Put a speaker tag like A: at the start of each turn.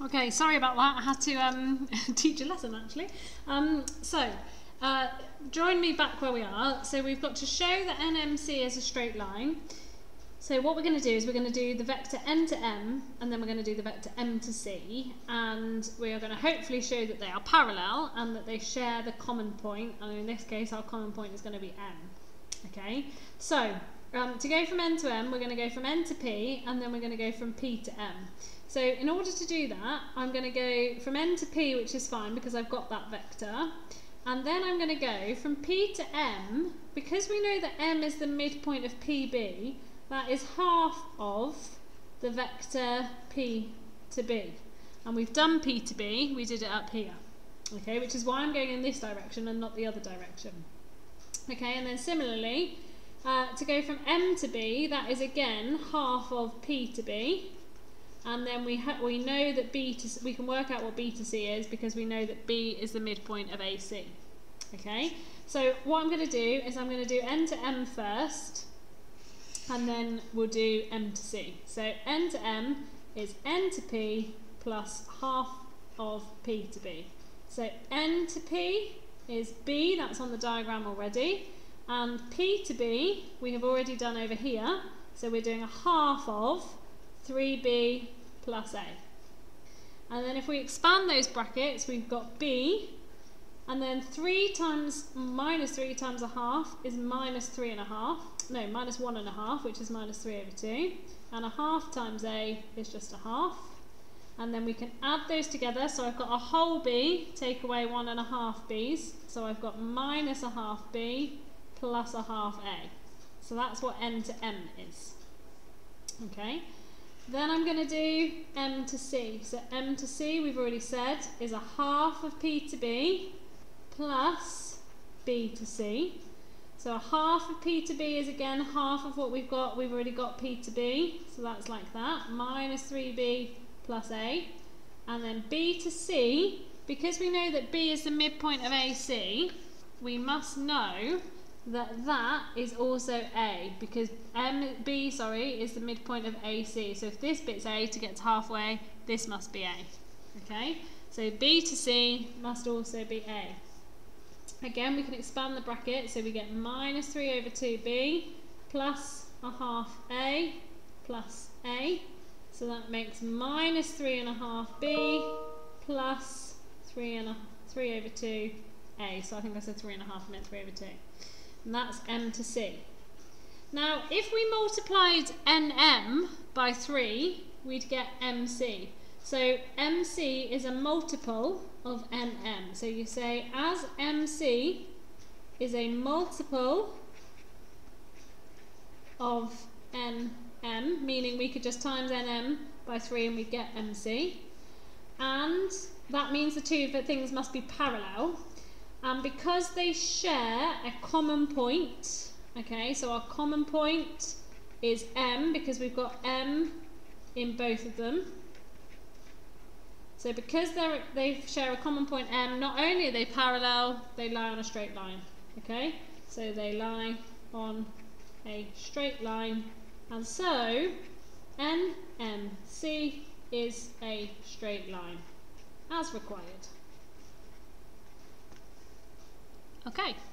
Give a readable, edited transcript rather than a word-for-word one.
A: Okay, sorry about that. I had to teach a lesson actually. Join me back where we are. So we've got to show that NMC is a straight line. So what we're going to do is we're going to do the vector n to m, and then we're going to do the vector m to c, and we are going to hopefully show that they are parallel and that they share the common point, and in this case our common point is going to be m. Okay, so to go from n to m, we're going to go from n to p, and then we're going to go from p to m. So in order to do that, I'm going to go from n to p, which is fine because I've got that vector, and then I'm going to go from p to m, because we know that m is the midpoint of pb. That is half of the vector p to b. And we've done p to b, we did it up here. Okay, which is why I'm going in this direction and not the other direction. Okay, and then similarly, to go from m to b, that is again half of p to b. And then we know that we can work out what b to c is because we know that b is the midpoint of ac. Okay, so what I'm going to do is I'm going to do n to m first, and then we'll do m to c. So n to m is n to p plus half of p to b. So n to p is b, that's on the diagram already, and p to b we have already done over here, so we're doing a half of 3b plus a. And then if we expand those brackets, we've got b, and then 3 times minus 3 times a half is minus 3.5. No, minus 1.5, which is minus 3 over 2. And a half times a is just a half. And then we can add those together. So I've got a whole b, take away 1.5 b's. So I've got minus a half b plus a half a. So that's what n to m is. Okay. Then I'm going to do m to c. So m to c, we've already said, is a half of p to b plus b to c. So a half of p to b is again half of what we've got. We've already got p to b, so that's like that, minus 3b plus a. And then b to c, because we know that b is the midpoint of AC, we must know that that is also a, because b is the midpoint of AC. So if this bit's a to get to halfway, this must be a. Okay, so b to c must also be a. Again, we can expand the bracket, so we get minus 3 over 2b plus a half a plus a. So that makes minus 3.5b plus 3 over 2a. So I think I said 3.5, I meant 3 over 2. And that's m to c. Now, if we multiplied nm by 3, we'd get mc. So mc is a multiple of nm. So you say as mc is a multiple of nm, meaning we could just times nm by 3 and we get mc. And that means the two things must be parallel. And because they share a common point, okay, so our common point is m because we've got m in both of them. So because they share a common point m, not only are they parallel, they lie on a straight line. Okay? So they lie on a straight line. And so NMC is a straight line, as required. Okay.